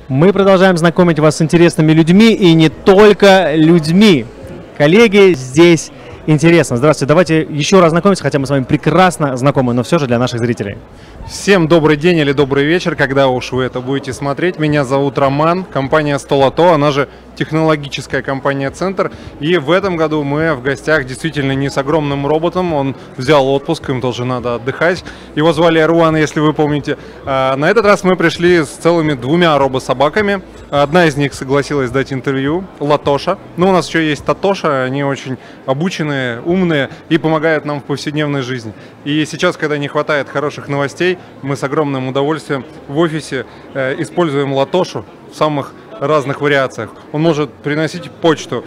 Мы продолжаем знакомить вас с интересными людьми и не только людьми. Коллеги, здесь интересно. Здравствуйте, давайте еще раз знакомиться, хотя мы с вами прекрасно знакомы, но все же для наших зрителей. Всем добрый день или добрый вечер, когда уж вы это будете смотреть. Меня зовут Роман, компания Столото, она же технологическая компания «Центр». И в этом году мы в гостях действительно не с огромным роботом, он взял отпуск, им тоже надо отдыхать. Его звали Эруан, если вы помните. На этот раз мы пришли с целыми 2 робособаками. Одна из них согласилась дать интервью, Латоша. Но у нас еще есть Татоша, они очень обученные, умные и помогают нам в повседневной жизни. И сейчас, когда не хватает хороших новостей, мы с огромным удовольствием в офисе используем Латошу в самых разных вариациях. Он может приносить почту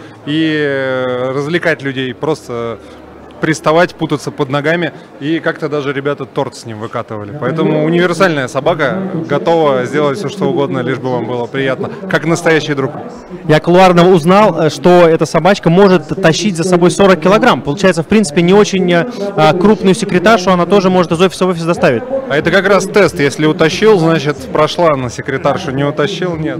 и развлекать людей, просто приставать, путаться под ногами, и как-то даже ребята торт с ним выкатывали. Поэтому универсальная собака готова сделать все, что угодно, лишь бы вам было приятно, как настоящий друг. Я кулуарно узнал, что эта собачка может тащить за собой 40 килограмм. Получается, в принципе, не очень крупную секретаршу она тоже может из офиса в офис доставить. А это как раз тест. Если утащил, значит, прошла на секретаршу. Не утащил, нет.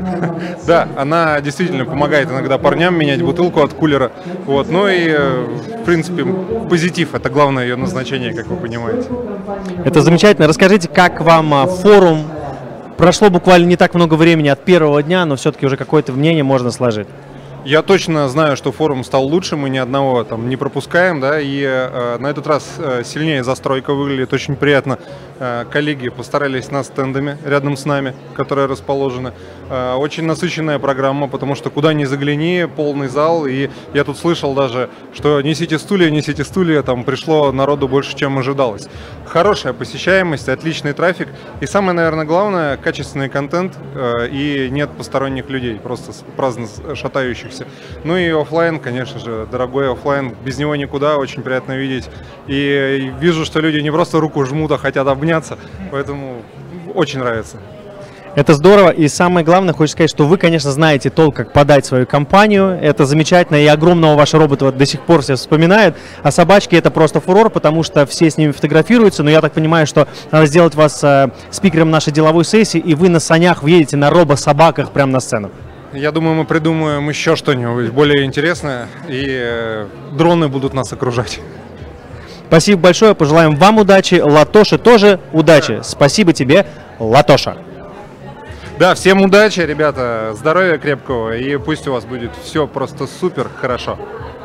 Да, она действительно помогает иногда парням менять бутылку от кулера. Вот. Ну и, в принципе, позитив. Это главное ее назначение, как вы понимаете. Это замечательно. Расскажите, как вам форум? Прошло буквально не так много времени от первого дня, но все-таки уже какое-то мнение можно сложить. Я точно знаю, что форум стал лучше, мы ни одного там не пропускаем, да, и на этот раз сильнее застройка выглядит, очень приятно. Коллеги постарались над стендами рядом с нами, которые расположены. Очень насыщенная программа, потому что куда ни загляни, полный зал, и я тут слышал даже, что несите стулья, там пришло народу больше, чем ожидалось. Хорошая посещаемость, отличный трафик, и самое, наверное, главное, качественный контент, и нет посторонних людей, просто праздно шатающихся. Ну и офлайн, конечно же, дорогой офлайн, без него никуда, очень приятно видеть. И вижу, что люди не просто руку жмут, а хотят обняться, поэтому очень нравится. Это здорово, и самое главное, хочу сказать, что вы, конечно, знаете толк, как подать свою компанию, это замечательно, и огромного вашего робота вот до сих пор все вспоминают, а собачки это просто фурор, потому что все с ними фотографируются, но я так понимаю, что надо сделать вас спикером нашей деловой сессии, и вы на санях въедете на робособаках прямо на сцену. Я думаю, мы придумаем еще что-нибудь более интересное, и дроны будут нас окружать. Спасибо большое, пожелаем вам удачи, Латоше тоже удачи. Спасибо тебе, Латоша. Да, всем удачи, ребята, здоровья крепкого, и пусть у вас будет все просто супер хорошо.